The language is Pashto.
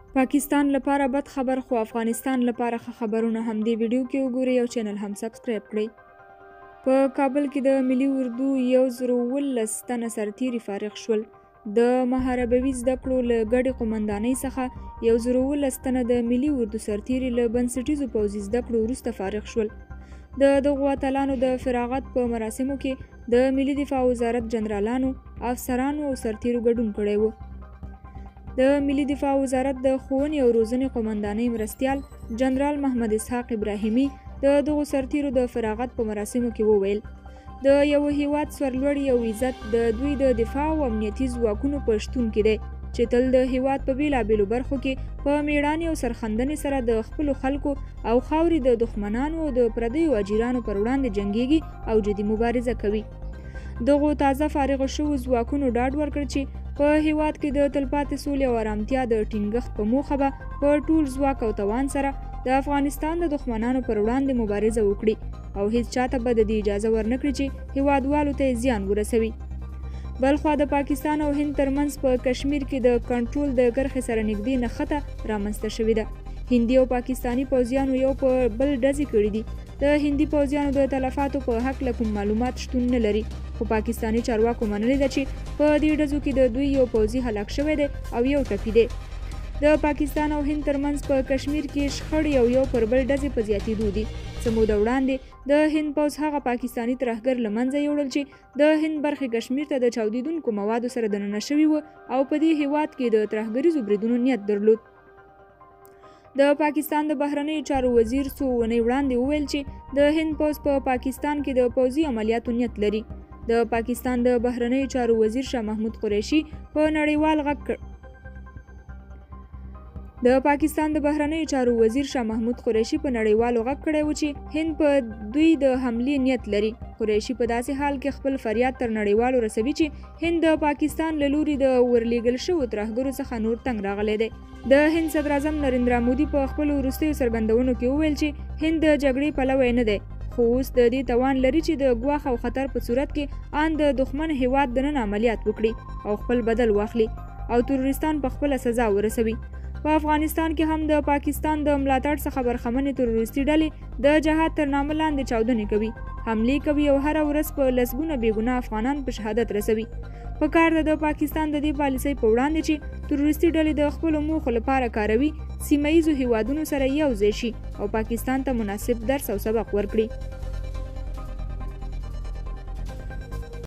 پاکستان لپاره بد خبر خو افغانستان لپاره ښه خبرونه هم دې ویډیو کې وګورئ او چینل هم سبسکرایب کړئ. په کابل کې د ملي اردو 1019 تنه سرتیري فارغ شول. د محاربوي زده کړو له ګډې قومندانۍ څخه 1019 تنه د ملي اردو سرتیري له بنسټیزو پوځي زده کړو وروسته فارغ شول. د دغو اتلانو د فراغت په مراسمو کې د ملي دفاع وزارت جنرالانو، افسرانو او سرتیرو ګډون کړی و. د ملي دفاع وزارت د ښوونې او روزنې قومندانۍ مرستیال جنرال محمد اسحاق ابراهیمي د دغو سرتیرو د فراغت په مراسمو کې وویل د یو هیواد سرلوړي او عزت د دوی د دفاع او امنیتي ځواکونو په شتون کې دی چې تل د هیواد په بیلابیلو برخو کې په میړانې او سرښندنې سره د خپلو خلکو او خاورې د دښمنانو او د پردیو اجیرانو پر وړاندې جنګیږي او جدي مبارزه کوي. دغو تازه فارغ شوو ځواکونو ډاډ ورکړ چې په هیواد کې د تلپاتې سولې او آرامتیا د ټینګښت په موخه به په ټول ځواک او توان سره د افغانستان د دښمنانو پر وړاندې مبارزه وکړي او هیڅ چاته به د دې اجازه ورنکړي چې هیوادوالو ته زیان ورسوي. بلخوا د پاکستان او هند ترمنځ په کشمیر کې د کنټرول د کرښې سره نږدې نښته رامنځته شوې ده. هندي او پاکستاني پوځیانو یو په بل ډزې کړي دي. د هندي پوځیانو د تلفاتو په هکله کوم معلومات شتون نه لري، خو پاکستاني چارواکو منلي ده چې په دې ډزو کې د دوی یو پوځي هلاک شوی دی او یو ټپي دی. د پاکستان او هند ترمنځ په کشمیر کې شخړې یو پر بل ډزې په زیاتېدو دي. څه موده وړاندې د هند پوځ هغه پاکستاني ترهګر له منځه یوړل چې د هند برخې کشمیر ته د چاودېدونکو موادو سره دننه شوي وو او په دې هیواد کې د ترهګریزو بریدونو نیت درلود. د پاکستان د بهرنیو چارو وزیر څو اونۍ وړاندې وویل چې د هند پوځ په پاکستان کې د پوځي عملیاتو نیت لري. د پاکستان د بهرنیو چارو وزیر شاه محمود قریشي په نړیوال غږ کړی و چې هند په دوی د حملې نیت لري. قریشي په داسې حال کې خپل فریاد تر نړیوالو رسوي چې هند د پاکستان له لوري د ورلیږل شوو ترهګرو څخه نور تنګ راغلی دی. د هند صدر اعظم نریندرا مودي په خپلو وروستیو څرګندونو کې وویل چې هند د جګړې پلوی نه دی، خو اوس د دې توان لري چې د ګواښ او خطر په صورت کې ان د دښمن هیواد دننه عملیات وکړي او خپل بدل واخلي او تروریستان په خپله سزا ورسوي. په افغانستان کې هم د پاکستان د ملاتړ څخه برخمنې تروریستي ډلې د جهاد تر نامه لاندې چاودنې کوي، حملې کوي او هره ورځ په لسګونه بېګناه افغانان په شهادت رسوي. په کار ده د پاکستان د دې پالیسۍ په وړاندې چې تروریستي ډلې د خپلو موخو لپاره کاروي، سیمه ییزو هیوادونو سره یو ځای شي او پاکستان ته مناسب درس او سبق ورکړي.